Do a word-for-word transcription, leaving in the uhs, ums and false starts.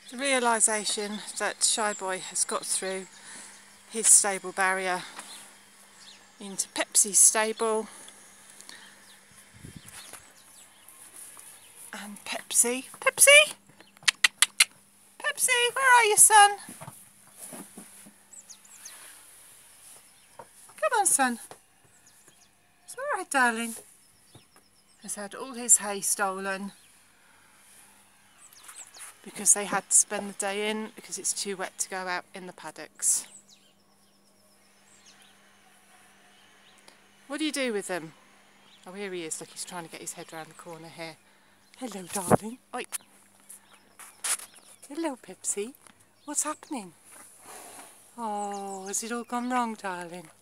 The realisation that SHYBOY has got through his stable barrier into Pepsi's stable, and Pepsi, Pepsi, Pepsi, where are you, son? Come on, son. It's all right, darling. Has had all his hay stolen because they had to spend the day in because it's too wet to go out in the paddocks. What do you do with them? Oh, here he is. Look, he's trying to get his head round the corner here. Hello, darling. Oi. Hello, Pepsi. What's happening? Oh, has it all gone wrong, darling?